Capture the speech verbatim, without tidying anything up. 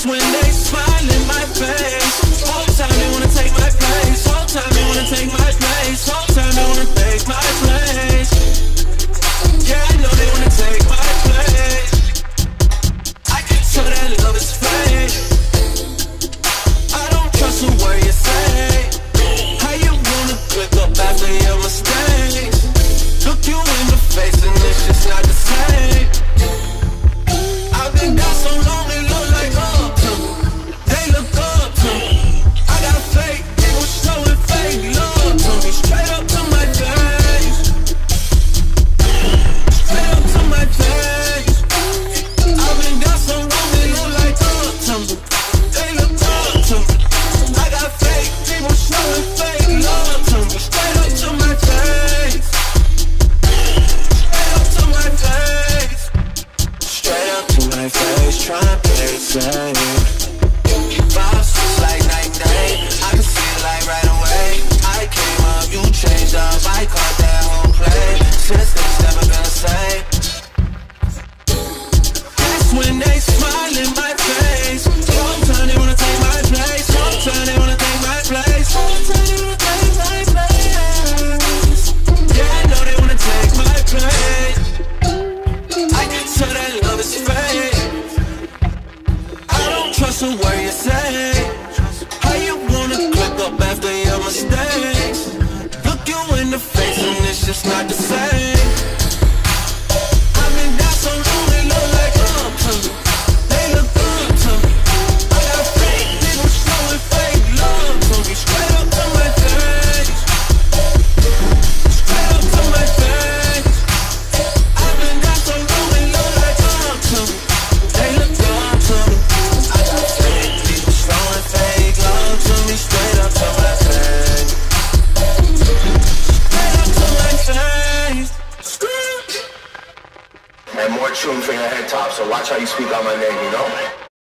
when they smile in my face. Whole time they wanna take my place. Whole time they wanna take my place. Whole time they wanna take my place. Yeah, I know they wanna take my place. I can tell that love is fake. I don't trust a word you say. How you wanna click up after your mistakes? Look you in the face and it's just not the same. I've been down so long it look like up to me. They look up to me. I got fake people showing fake love to me. Straight up to my face. Straight up to my face. I've been down so long it look like up to me. They look up to me. I got fake people showing fake love to me. Straight up to my face. Straight up to my face. Straight up to my face, tryna play it safe. Vibes just like night and day. I can see it like right away. I came up, you changed up. I caught that whole play. Since then it's never been the same. That's when they smile in my face. Whole time they wanna take my place. Whole time they wanna take my place. Whole time they wanna take my place. Yeah, I know they wanna take my place. I can tell that love is fake. I don't trust a word you say. How you wanna click up after your mistakes? Look you in the face and it's just not the same. I've been down so long it look like up to me. They look up to me. I got fake people showing fake love to me. Straight up to my face. Straight up to my face. I've been down so long it look like up to me. They look up to me. I got fake people showing fake love to me. Straight up to my face. Straight up to my face. And more tune for your head top, so watch how you speak out my name, you know?